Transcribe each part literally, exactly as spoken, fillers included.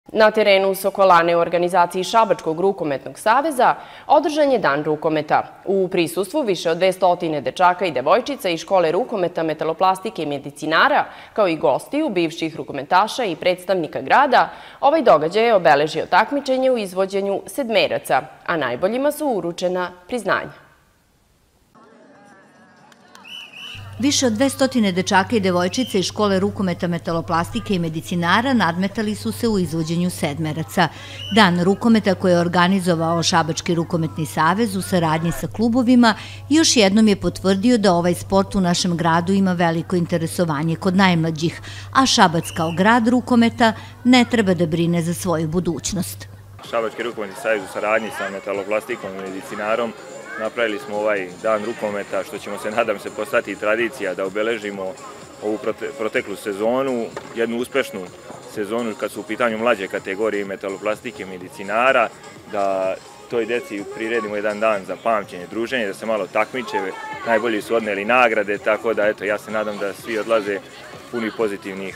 Na terenu Sokolane u organizaciji Šabačkog rukometnog saveza održan je dan rukometa. U prisustvu više od dvesta dečaka i devojčica iz škole rukometa, metaloplastike i medicinara, kao i gostiju, bivših rukometaša i predstavnika grada, ovaj događaj je obeležio takmičenje u izvođenju sedmeraca, a najboljima su uručena priznanja. Više od dvesta dečaka i devojčica iz škole rukometa, metaloplastike i medicinara nadmetali su se u izvođenju sedmeraca. Dan rukometa koji je organizovao Šabački rukometni savez u saradnji sa klubovima još jednom je potvrdio da ovaj sport u našem gradu ima veliko interesovanje kod najmlađih, a Šabac kao grad rukometa ne treba da brine za svoju budućnost. Šabački rukometni savez u saradnji sa metaloplastikom i medicinarom napravili smo ovaj dan rukometa, što ćemo se, nadam se, postati tradicija da obeležimo ovu proteklu sezonu, jednu uspešnu sezonu kad su u pitanju mlađe kategorije metaloplastike i medicinara, da toj deci priredimo jedan dan za pamćenje, druženje, da se malo takmiče, najbolji su odneli nagrade, tako da eto, ja se nadam da svi odlaze puni pozitivnih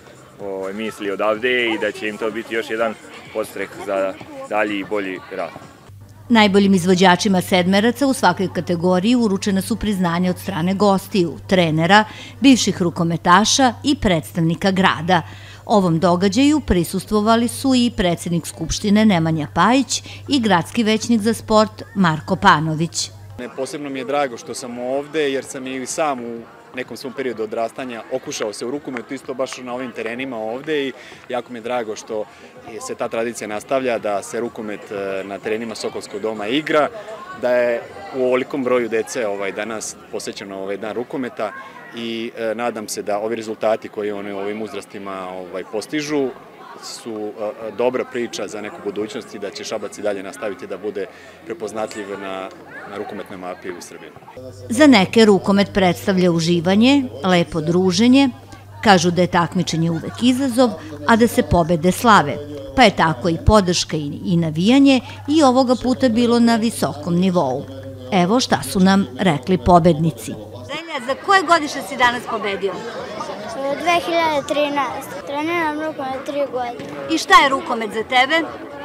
o, misli odavde i da će im to biti još jedan podstrek za dalji i bolji rad. Najboljim izvođačima sedmeraca u svakoj kategoriji uručena su priznanja od strane gostiju, trenera, bivših rukometaša i predstavnika grada. Ovom događaju prisustvovali su i predsjednik Skupštine Nemanja Pajić i gradski većnik za sport Marko Panović. Posebno mi je drago što sam ovde jer sam i sam u nekom svom periodu odrastanja okušao se u rukometu isto baš na ovim terenima ovde i jako mi je drago što se ta tradicija nastavlja, da se rukomet na terenima Sokolskog doma igra, da je u ovolikom broju dece ovaj, danas posvećeno ovaj dan rukometa i e, nadam se da ovi rezultati koji oni u ovim uzrastima ovaj, postižu su e, dobra priča za neku budućnost i da će Šabac i dalje nastaviti da bude prepoznatljiv na, na rukometnoj mapi u Srbiji. Za neke rukomet predstavlja uživanje, lepo druženje, kažu da je takmičenje uvek izazov, a da se pobede slave, pa je tako i podrška i, i navijanje i ovoga puta bilo na visokom nivou. Evo šta su nam rekli pobednici. Zelja, za koje godište si danas pobedio? dve hiljade trinaeste. Treniram rukomet tri godine. I šta je rukomet za tebe?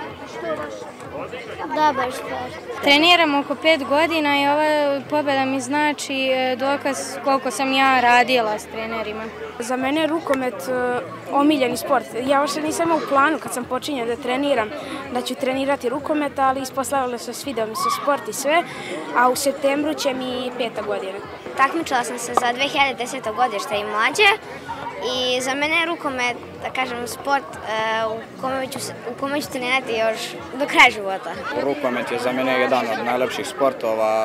Dobar sport. Treniram oko pet godina i ova pobjeda mi znači dokaz koliko sam ja radila s trenerima. Za mene je rukomet omiljeni sport. Ja još nisam imao u planu kad sam počinjao da treniram da ću trenirati rukomet, ali ispostavilo se svidio mi se sport i sve, a u septembru će mi peta godina. Takmičila sam se za dve hiljade desete godište i mlađe i za mene je rukomet, da kažem, sport u kome ću, u kome ću trenirati još do kraja života. Rukomet je za mene jedan od najlepših sportova.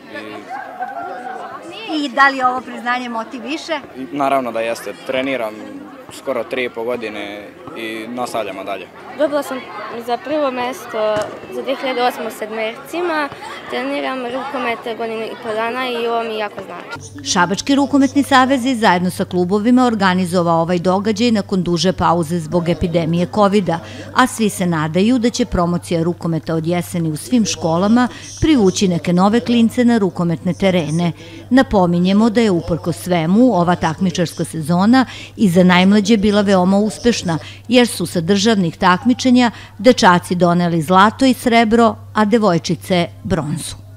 I, I da li je ovo priznanje motiv više? Naravno da jeste. Treniram skoro tri i po godine i nastavljamo dalje. Dobila sam za prvo mesto za dve hiljade osme u sedmercima, treniram rukomet godinu i po dana i ovo mi jako znači. Šabački rukometni savez je zajedno sa klubovima organizovao ovaj događaj nakon duže pauze zbog epidemije kovida, a svi se nadaju da će promocija rukometa od jeseni u svim školama privući neke nove klince na rukometne terene. Napominjemo da je uprkos svemu ova takmičarska sezona i za najmlađe bila veoma uspešna, jer su sa državnih takmičenja dečaci doneli zlato i srebro, a devojčice bronzu.